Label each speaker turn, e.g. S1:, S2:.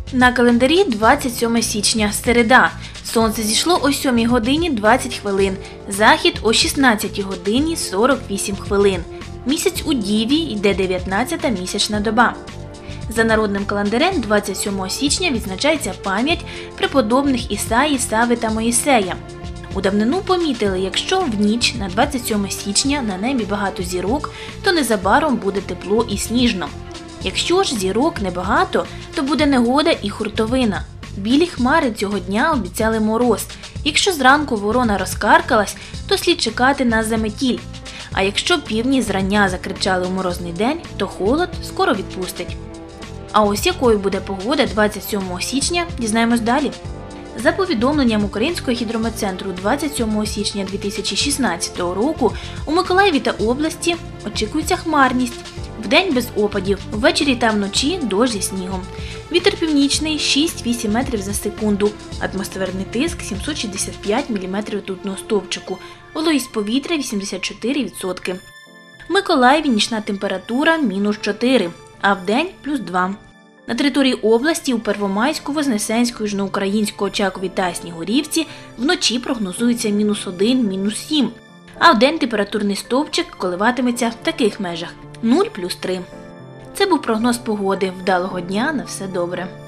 S1: На календарі 27 січня, середа. Сонце зійшло о 7 годині 20 хвилин, захід о 16 годині 48 хвилин. Місяць у Діві, йде 19-та місячна доба. За народним календарем 27 січня відзначається пам'ять преподобних Ісаї, Сави та Моїсея. У давнину помітили, якщо в ніч на 27 січня на небі багато зірок, то незабаром буде тепло і сніжно. Якщо ж зірок небагато, то буде негода і хуртовина. Білі хмари цього дня обіцяли мороз. Якщо зранку ворона розкаркалась, то слід чекати на заметіль. А якщо півні зрання закричали у морозний день, то холод скоро відпустить. А ось якою буде погода 27 січня, дізнаємось далі. За повідомленням Українського гідрометцентру 27 січня 2016 року у Миколаєві та області очікується хмарність. Вдень без опадів, ввечері та вночі дощ зі снігом. Вітер північний 6-8 метрів за секунду, атмосферний тиск 765 мм ртутного стовпчику, вологість повітря 84%. В Миколаєві нічна температура -4, а вдень +2. На території області у Первомайську, Вознесенську, Южноукраїнську, Очакові та Снігурівці вночі прогнозується -1, -7, а вдень температурний стовпчик коливатиметься в таких межах 0 + 3. Це був прогноз погоди. Вдалого дня, на все добре.